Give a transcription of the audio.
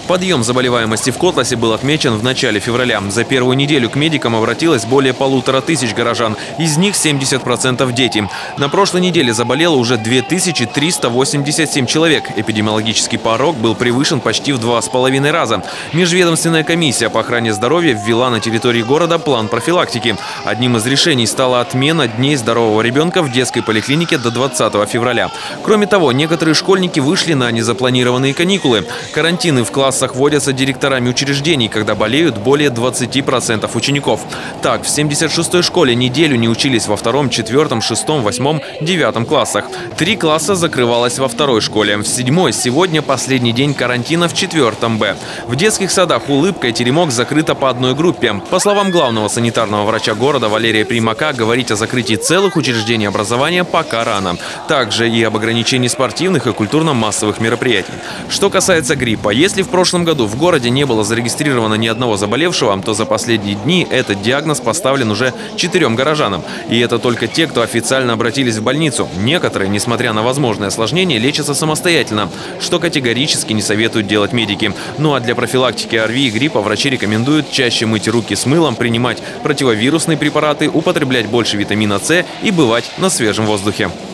Подъем заболеваемости в Котласе был отмечен в начале февраля. За первую неделю к медикам обратилось более 1500 горожан. Из них 70% дети. На прошлой неделе заболело уже 2387 человек. Эпидемиологический порог был превышен почти в 2,5 раза. Межведомственная комиссия по охране здоровья ввела на территории города план профилактики. Одним из решений стала отмена Дней здорового ребенка в детской поликлинике до 20 февраля. Кроме того, некоторые школьники вышли на незапланированные каникулы. Карантины в классах вводятся директорами учреждений, когда болеют более 20% учеников. Так, в 76-й школе неделю не учились во 2-м, 4-м, 6-м, 8-м, 9-м классах. 3 класса закрывалось во 2-й школе. В 7-й сегодня последний день карантина в 4-м Б. В детских садах «Улыбка» и «Теремок» закрыто по одной группе. По словам главного санитарного врача города Валерия Примака, говорить о закрытии целых учреждений образования пока рано. Также и об ограничении спортивных и культурно-массовых мероприятий. Что касается гриппа, если в прошлом году в городе не было зарегистрировано ни одного заболевшего, то за последние дни этот диагноз поставлен уже 4 горожанам. И это только те, кто официально обратились в больницу. Некоторые, несмотря на возможные осложнения, лечатся самостоятельно, что категорически не советуют делать медики. Ну а для профилактики ОРВИ и гриппа врачи рекомендуют чаще мыть руки с мылом, принимать противовирусные препараты, употреблять больше витамина С и бывать на свежем воздухе.